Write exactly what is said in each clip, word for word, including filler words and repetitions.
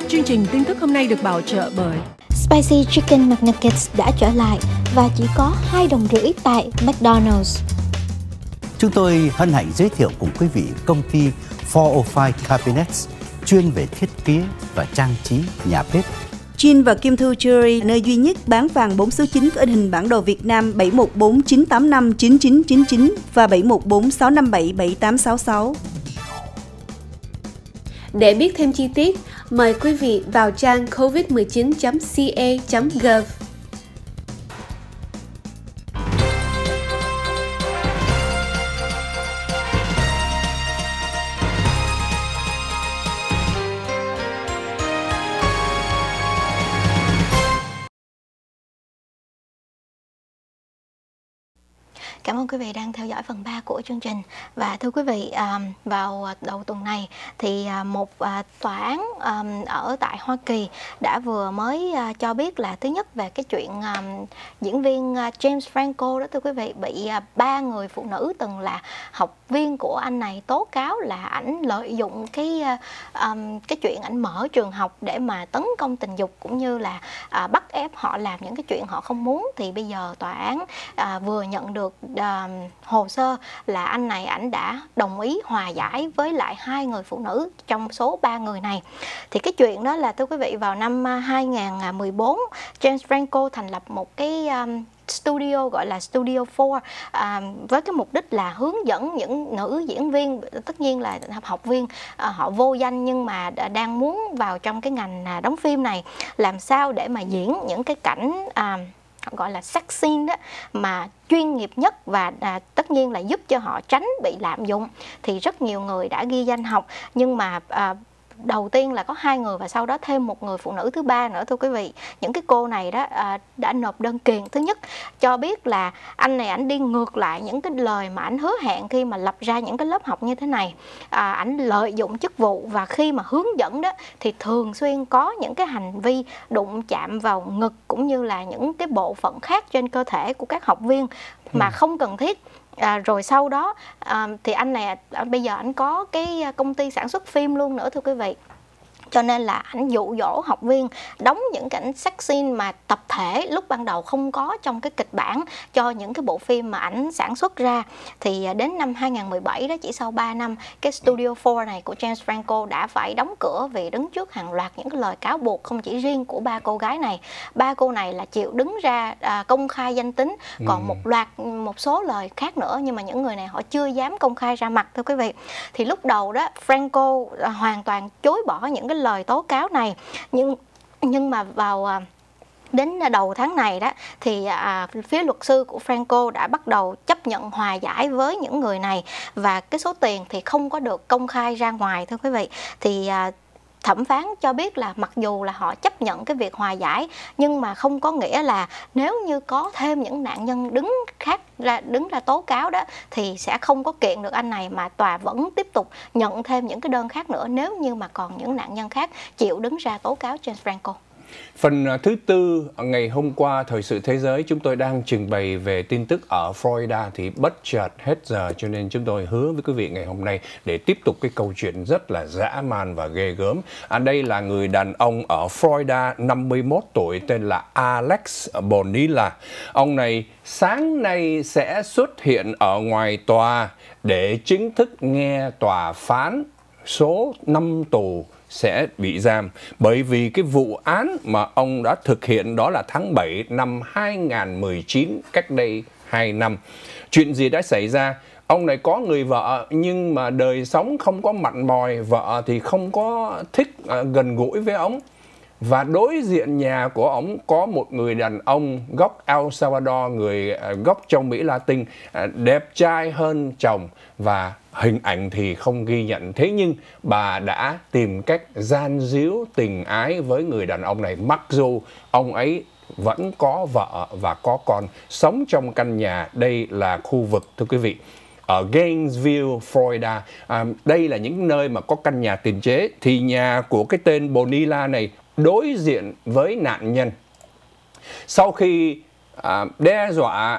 Chương trình tin tức hôm nay được bảo trợ bởi Spicy Chicken McNuggets đã trở lại và chỉ có hai đồng rưỡi tại McDonald's. Chúng tôi hân hạnh giới thiệu cùng quý vị công ty bốn không năm Cabinets chuyên về thiết kế và trang trí nhà bếp. Chin và Kim Thu Jewelry, nơi duy nhất bán vàng bốn số chín có in hình bản đồ Việt Nam bảy một bốn chín tám năm chín chín chín chín và bảy một bốn sáu năm bảy bảy tám sáu sáu. Để biết thêm chi tiết, mời quý vị vào trang covid mười chín chấm ca chấm gov. Cảm ơn quý vị đang theo dõi phần ba của chương trình. Và thưa quý vị, vào đầu tuần này thì một tòa án ở tại Hoa Kỳ đã vừa mới cho biết là thứ nhất về cái chuyện diễn viên James Franco đó thưa quý vị, bị ba người phụ nữ từng là học viên của anh này tố cáo là ảnh lợi dụng cái cái chuyện ảnh mở trường học để mà tấn công tình dục cũng như là bắt ép họ làm những cái chuyện họ không muốn. Thì bây giờ tòa án vừa nhận được Uh, hồ sơ là anh này ảnh đã đồng ý hòa giải với lại hai người phụ nữ trong số ba người này. Thì cái chuyện đó là thưa quý vị, vào năm hai nghìn không trăm mười bốn, James Franco thành lập một cái um, studio gọi là Studio bốn à, với cái mục đích là hướng dẫn những nữ diễn viên, tất nhiên là học viên à, họ vô danh nhưng mà đang muốn vào trong cái ngành à, đóng phim này, làm sao để mà diễn những cái cảnh à, gọi là sex scene đó mà chuyên nghiệp nhất và à, tất nhiên là giúp cho họ tránh bị lạm dụng. Thì rất nhiều người đã ghi danh học nhưng mà à, đầu tiên là có hai người và sau đó thêm một người phụ nữ thứ ba nữa thưa quý vị. Những cái cô này đó à, đã nộp đơn kiện. Thứ nhất cho biết là anh này ảnh đi ngược lại những cái lời mà ảnh hứa hẹn khi mà lập ra những cái lớp học như thế này. à, ảnh lợi dụng chức vụ và khi mà hướng dẫn đó thì thường xuyên có những cái hành vi đụng chạm vào ngực cũng như là những cái bộ phận khác trên cơ thể của các học viên mà không cần thiết. À, rồi sau đó à, thì anh này à, bây giờ anh có cái công ty sản xuất phim luôn nữa thưa quý vị. Cho nên là ảnh dụ dỗ học viên đóng những cảnh sex scene mà tập thể lúc ban đầu không có trong cái kịch bản cho những cái bộ phim mà ảnh sản xuất ra. Thì đến năm hai nghìn không trăm mười bảy đó, chỉ sau ba năm, cái Studio bốn này của James Franco đã phải đóng cửa vì đứng trước hàng loạt những cái lời cáo buộc không chỉ riêng của ba cô gái này. Ba cô này là chịu đứng ra à, công khai danh tính, còn ừ. một loạt một số lời khác nữa nhưng mà những người này họ chưa dám công khai ra mặt thưa quý vị. Thì lúc đầu đó Franco à, hoàn toàn chối bỏ những cái lời tố cáo này, nhưng nhưng mà vào à, đến đầu tháng này đó thì à, phía luật sư của Franco đã bắt đầu chấp nhận hòa giải với những người này và cái số tiền thì không có được công khai ra ngoài thưa quý vị. Thì à, thẩm phán cho biết là mặc dù là họ chấp nhận cái việc hòa giải nhưng mà không có nghĩa là nếu như có thêm những nạn nhân đứng khác ra đứng ra tố cáo đó thì sẽ không có kiện được anh này, mà tòa vẫn tiếp tục nhận thêm những cái đơn khác nữa nếu như mà còn những nạn nhân khác chịu đứng ra tố cáo James Franco. Phần thứ tư, ngày hôm qua Thời sự Thế giới chúng tôi đang trình bày về tin tức ở Florida thì bất chợt hết giờ, cho nên chúng tôi hứa với quý vị ngày hôm nay để tiếp tục cái câu chuyện rất là dã man và ghê gớm. À, đây là người đàn ông ở Florida năm mươi mốt tuổi tên là Alex Bonilla. Ông này sáng nay sẽ xuất hiện ở ngoài tòa để chính thức nghe tòa phán số năm tù sẽ bị giam, bởi vì cái vụ án mà ông đã thực hiện đó là tháng bảy năm hai nghìn không trăm mười chín, cách đây hai năm. Chuyện gì đã xảy ra? Ông này có người vợ nhưng mà đời sống không có mặn mòi, vợ thì không có thích uh, gần gũi với ông. Và đối diện nhà của ông có một người đàn ông gốc El Salvador, người uh, gốc châu Mỹ Latin, uh, đẹp trai hơn chồng và hình ảnh thì không ghi nhận. Thế nhưng bà đã tìm cách gian díu tình ái với người đàn ông này, mặc dù ông ấy vẫn có vợ và có con sống trong căn nhà. Đây là khu vực, thưa quý vị, ở Gainesville, Florida. À, đây là những nơi mà có căn nhà tiền chế. Thì nhà của cái tên Bonilla này đối diện với nạn nhân. Sau khi à, đe dọa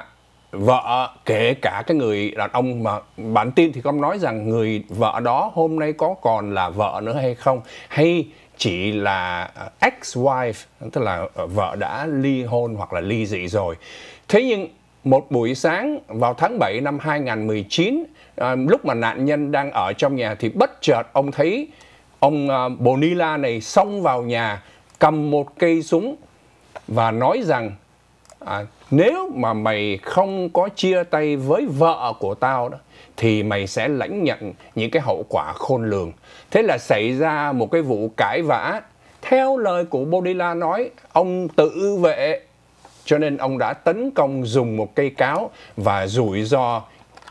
vợ, kể cả cái người đàn ông mà bản tin thì không nói rằng người vợ đó hôm nay có còn là vợ nữa hay không, hay chỉ là ex-wife, tức là vợ đã ly hôn hoặc là ly dị rồi. Thế nhưng một buổi sáng vào tháng bảy năm hai nghìn không trăm mười chín, à, lúc mà nạn nhân đang ở trong nhà thì bất chợt ông thấy ông à, Bonilla này xông vào nhà cầm một cây súng và nói rằng à, nếu mà mày không có chia tay với vợ của tao đó thì mày sẽ lãnh nhận những cái hậu quả khôn lường. Thế là xảy ra một cái vụ cãi vã. Theo lời của Bonilla nói, ông tự vệ, cho nên ông đã tấn công dùng một cây cáo và rủi ro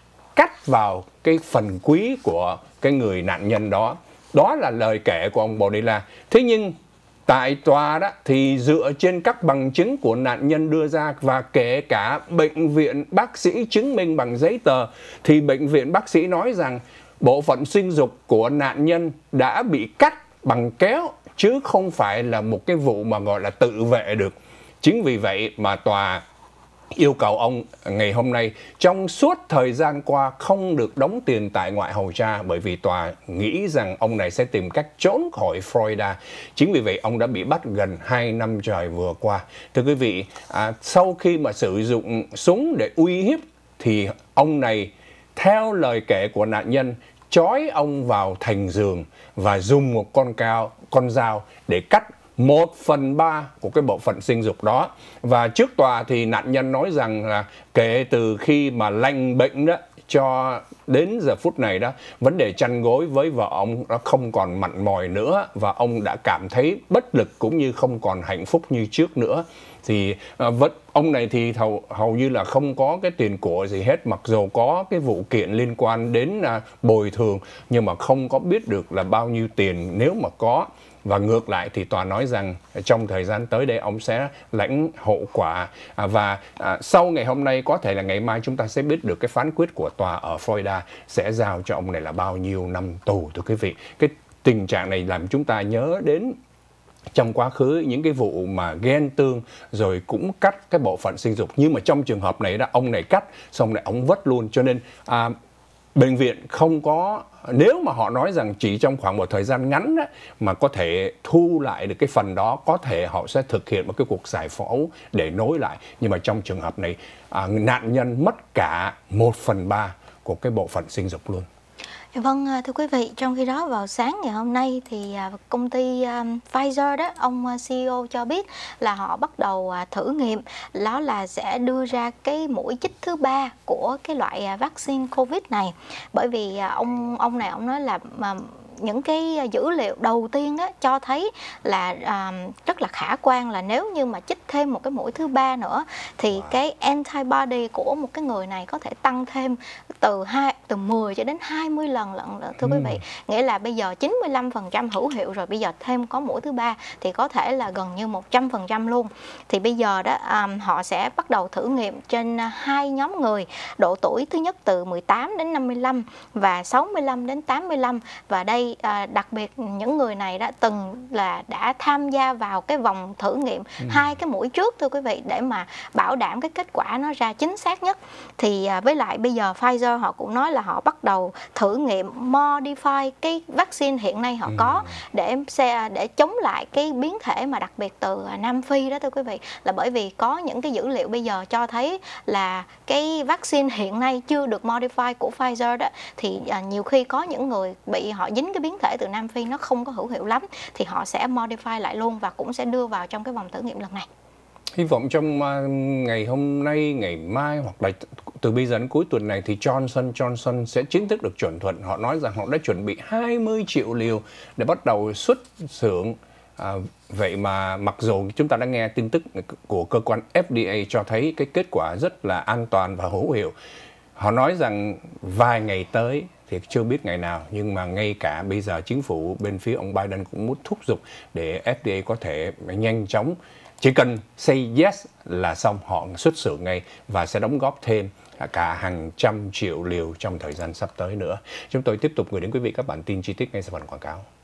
cắt vào cái phần quý của cái người nạn nhân đó. Đó là lời kể của ông Bonilla. Thế nhưng tại tòa đó thì dựa trên các bằng chứng của nạn nhân đưa ra và kể cả bệnh viện bác sĩ chứng minh bằng giấy tờ, thì bệnh viện bác sĩ nói rằng bộ phận sinh dục của nạn nhân đã bị cắt bằng kéo chứ không phải là một cái vụ mà gọi là tự vệ được. Chính vì vậy mà tòa yêu cầu ông ngày hôm nay trong suốt thời gian qua không được đóng tiền tại ngoại hầu cha, bởi vì tòa nghĩ rằng ông này sẽ tìm cách trốn khỏi Florida. Chính vì vậy ông đã bị bắt gần hai năm trời vừa qua. Thưa quý vị, à, sau khi mà sử dụng súng để uy hiếp thì ông này, theo lời kể của nạn nhân, trói ông vào thành giường và dùng một con cao, con dao để cắt một phần ba của cái bộ phận sinh dục đó. Và trước tòa thì nạn nhân nói rằng là kể từ khi mà lành bệnh đó cho đến giờ phút này đó, vấn đề chăn gối với vợ ông nó không còn mặn mòi nữa và ông đã cảm thấy bất lực cũng như không còn hạnh phúc như trước nữa. Thì à, vẫn ông này thì hầu, hầu như là không có cái tiền của gì hết, mặc dù có cái vụ kiện liên quan đến à, bồi thường, nhưng mà không có biết được là bao nhiêu tiền nếu mà có. Và ngược lại thì tòa nói rằng trong thời gian tới đây ông sẽ lãnh hậu quả. À, và à, sau ngày hôm nay, có thể là ngày mai chúng ta sẽ biết được cái phán quyết của tòa ở Florida sẽ giao cho ông này là bao nhiêu năm tù. Thưa quý vị, cái tình trạng này làm chúng ta nhớ đến trong quá khứ những cái vụ mà ghen tương rồi cũng cắt cái bộ phận sinh dục. Nhưng mà trong trường hợp này đó, ông này cắt xong này ông vứt luôn. Cho nên à, bệnh viện không có, nếu mà họ nói rằng chỉ trong khoảng một thời gian ngắn đó, mà có thể thu lại được cái phần đó, có thể họ sẽ thực hiện một cái cuộc giải phẫu để nối lại. Nhưng mà trong trường hợp này, à, nạn nhân mất cả một phần ba của cái bộ phận sinh dục luôn. Vâng, thưa quý vị, trong khi đó vào sáng ngày hôm nay thì công ty Pfizer đó, ông xê e ô cho biết là họ bắt đầu thử nghiệm, đó là sẽ đưa ra cái mũi chích thứ ba của cái loại vaccine Covid này. Bởi vì ông ông này ông nói là mà những cái dữ liệu đầu tiên đó cho thấy là à, rất là khả quan là nếu như mà chích thêm một cái mũi thứ ba nữa thì wow. cái antibody của một cái người này có thể tăng thêm từ hai từ mười cho đến hai mươi lần lận nữa, thưa ừ. quý vị. Nghĩa là bây giờ chín mươi lăm phần trăm hữu hiệu rồi, bây giờ thêm có mũi thứ ba thì có thể là gần như một trăm phần trăm luôn. Thì bây giờ đó à, họ sẽ bắt đầu thử nghiệm trên hai nhóm người, độ tuổi thứ nhất từ mười tám đến năm mươi lăm và sáu mươi lăm đến tám mươi lăm, và đây À, đặc biệt những người này đã từng là đã tham gia vào cái vòng thử nghiệm ừ. hai cái mũi trước, thưa quý vị, để mà bảo đảm cái kết quả nó ra chính xác nhất. Thì à, với lại bây giờ Pfizer họ cũng nói là họ bắt đầu thử nghiệm modify cái vaccine hiện nay họ ừ. có để xe để chống lại cái biến thể mà đặc biệt từ Nam Phi đó, thưa quý vị. Là bởi vì có những cái dữ liệu bây giờ cho thấy là cái vaccine hiện nay chưa được modify của Pfizer đó, thì à, nhiều khi có những người bị họ dính cái biến thể từ Nam Phi nó không có hữu hiệu lắm thì họ sẽ modify lại luôn và cũng sẽ đưa vào trong cái vòng thử nghiệm lần này. Hy vọng trong uh, ngày hôm nay, ngày mai hoặc là từ bây giờ đến cuối tuần này thì Johnson Johnson sẽ chính thức được chuẩn thuận. Họ nói rằng họ đã chuẩn bị hai mươi triệu liều để bắt đầu xuất xưởng. À, vậy mà mặc dù chúng ta đã nghe tin tức của cơ quan F D A cho thấy cái kết quả rất là an toàn và hữu hiệu. Họ nói rằng vài ngày tới thì chưa biết ngày nào, nhưng mà ngay cả bây giờ chính phủ bên phía ông Biden cũng muốn thúc giục để F D A có thể nhanh chóng, chỉ cần say yes là xong, họ xuất xưởng ngay và sẽ đóng góp thêm cả hàng trăm triệu liều trong thời gian sắp tới nữa. Chúng tôi tiếp tục gửi đến quý vị các bản tin chi tiết ngay sau phần quảng cáo.